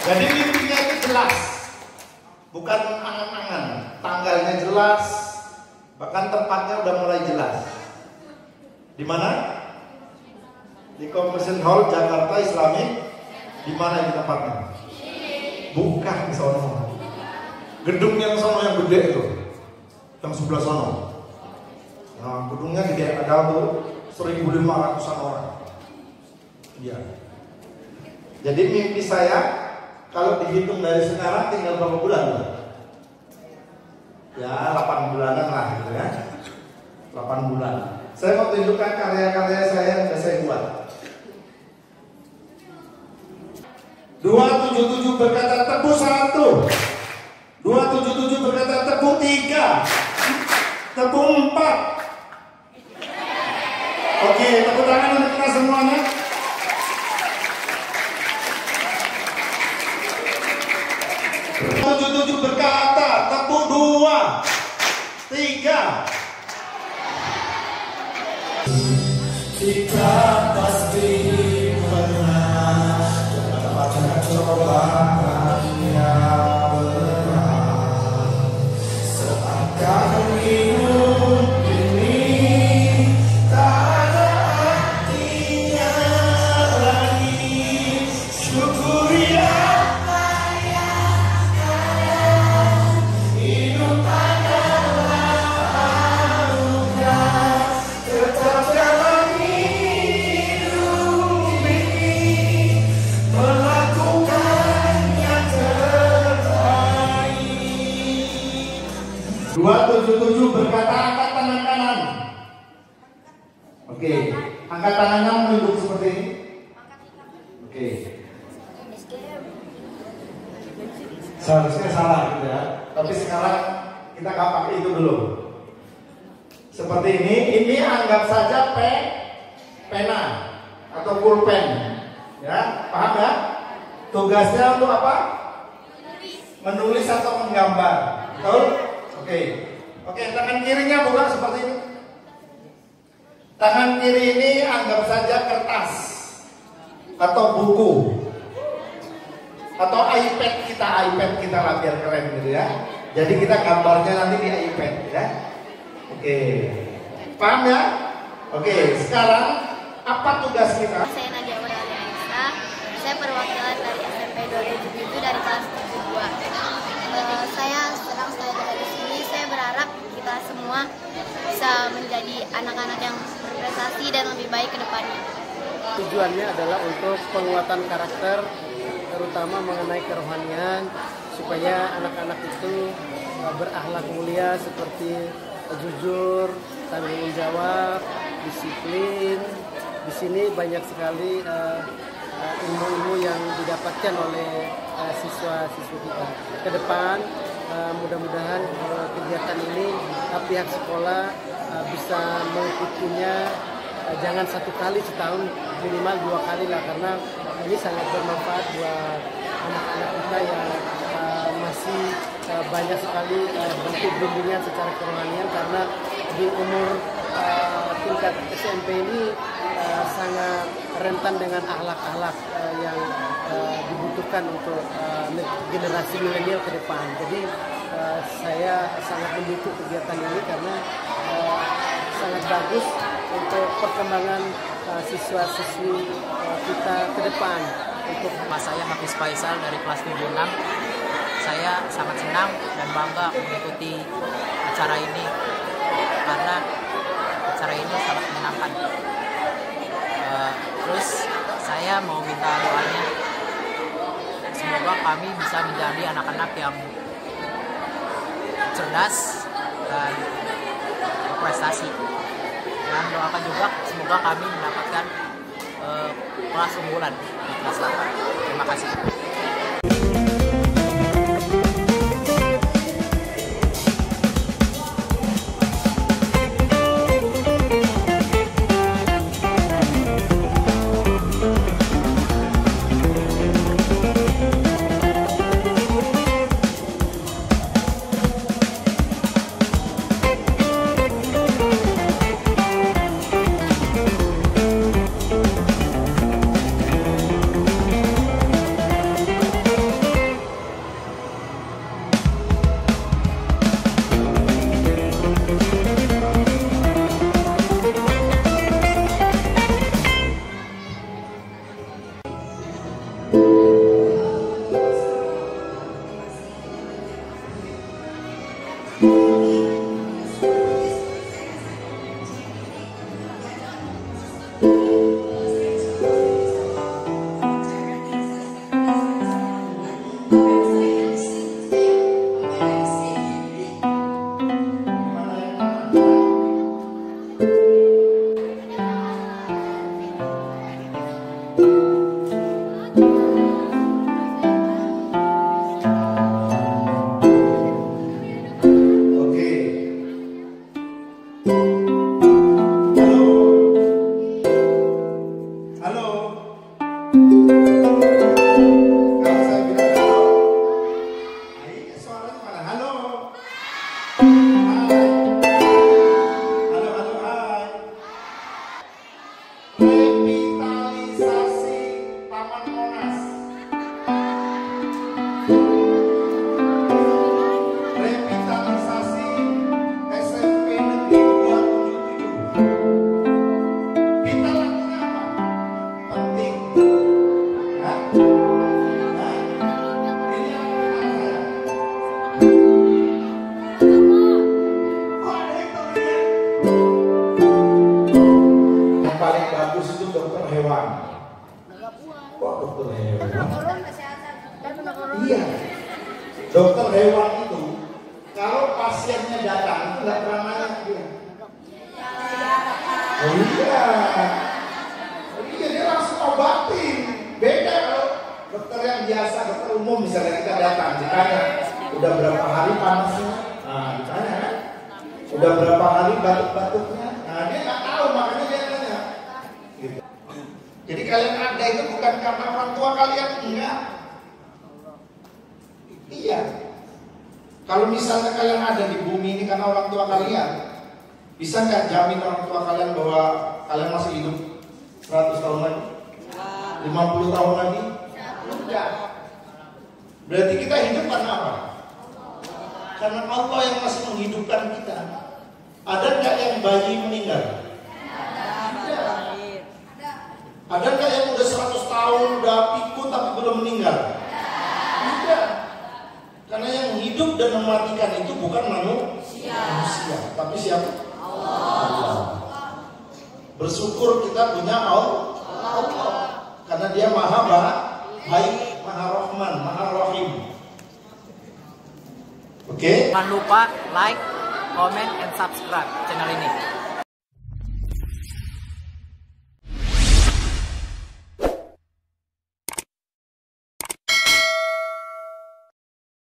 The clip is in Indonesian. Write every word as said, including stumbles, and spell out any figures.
Jadi mimpinya itu jelas, bukan angan-angan. Tanggalnya jelas, bahkan tempatnya udah mulai jelas. Di mana? Di Convention Hall Jakarta Islamic. Di mana ini tempatnya? Bukan di sono. Gedung yang sono yang gede itu, yang sebelah sono. Nah, gedungnya gede, ada tuh seribu lima ratusan orang. Iya. Jadi mimpi saya kalau dihitung dari sekarang tinggal berapa bulan? Ya, delapan bulanan lah gitu ya. delapan bulan. Saya mau tunjukkan karya-karya saya yang sudah saya buat. dua tujuh tujuh berkata tebu satu. dua tujuh tujuh berkata tebu tiga. Tebu empat. Oke, tepuk tangan untuk kita semuanya. tujuh tujuh berkata tebu dua. Tiga. Kita pasti pernah mendapatkan cobaan yang berat. Seakan hidup ini tak ada artinya lagi. Syukuri apa yang ada. Hidup adalah anugerah. Tetap dalam hidup ini melakukan yang terbaik. dua tujuh tujuh berkata angkat tangan kanan. Oke, angkat tangannya menunduk seperti ini. Oke. Seharusnya salah gitu ya. Tapi sekarang kita nggak pakai itu dulu. Seperti ini, ini anggap saja pen, pena atau pulpen, ya, paham ya? Tugasnya untuk apa? Menulis atau menggambar, betul? Oke, oke. Tangan kirinya bukan seperti ini. Tangan kiri ini anggap saja kertas atau buku atau iPad kita, iPad kita lah biar keren gitu ya. Jadi kita gambarnya nanti di iPad ya. Oke, paham ya? Oke, sekarang apa tugas kita? Saya Nadia Muralianisa, saya perwakilan dari S M P dua tujuh tujuh dari kelas tujuh dua. Uh, saya senang sekali berada di sini. Saya berharap kita semua bisa menjadi anak-anak yang berprestasi dan lebih baik ke depannya. Tujuannya adalah untuk penguatan karakter, terutama mengenai kerohanian, supaya anak-anak itu uh, berakhlak mulia seperti jujur, tanggung jawab, disiplin. Di sini banyak sekali ilmu-ilmu uh, uh, yang didapatkan oleh uh, siswa-siswa kita. Ke depan, uh, mudah-mudahan uh, kegiatan ini uh, pihak sekolah uh, bisa mengikutinya uh, jangan satu kali setahun, minimal dua kali lah, karena ini sangat bermanfaat buat anak-anak kita yang uh, masih uh, banyak sekali uh, bentuk bimbingan secara kerohanian, karena di umur uh, tingkat S M P ini uh, sangat rentan dengan akhlak-akhlak uh, yang uh, dibutuhkan untuk uh, generasi milenial ke depan. Jadi uh, saya sangat mendukung kegiatan ini karena uh, sangat bagus untuk perkembangan uh, siswa-siswi uh, kita ke depan. Untuk Mas saya Hafiz Faisal dari kelas tujuh enam, saya sangat senang dan bangga mengikuti acara ini karena acara ini sangat menyenangkan. Uh, terus saya mau minta doanya, semoga kami bisa menjadi anak-anak yang cerdas dan berprestasi. Dan doakan juga semoga kami mendapatkan uh, kelas unggulan di kelas delapan. Terima kasih. suaranya mana? Halo. Hai. Halo, halo, hai. Revitalisasi Taman Monas. Revitalisasi S M P Negeri dua tujuh tujuh. Kita lakukan apa? Penting. Hah? Hah? Ini yang saya. Oh, ada yang tahu ya? Yang paling bagus itu dokter hewan. Kok dokter hewan? Iya. Dokter hewan itu kalau pasiennya datang itu nggak pernah nanya dia. Oh iya. Oh iya, dia langsung obatin. Beda kalau dokter yang biasa, dokter umum misalnya kita datang ditanya udah berapa hari panasnya, nah ditanya kan, udah berapa hari batuk-batuknya, nah dia nggak tahu makanya dia tanya. Gitu. Jadi kalian ada itu bukan karena orang tua kalian, enggak. Iya. Kalau misalnya kalian ada di bumi ini karena orang tua kalian, bisa nggak jamin orang tua kalian bahwa kalian masih hidup seratus tahun lagi? lima puluh tahun lagi? Enggak. Berarti kita hidup karena apa? Karena Allah yang masih menghidupkan kita. Ada nggak yang bayi meninggal? Ada. Ada nggak yang udah seratus tahun, udah pikun tapi belum meninggal? Tidak. Karena yang hidup dan mematikan itu bukan manusia, manusia tapi siapa? Allah. Bersyukur kita punya Allah. Allah. Karena dia maha baik, maha rahman, maha rahim. Oke? Jangan lupa like, comment, and subscribe channel ini.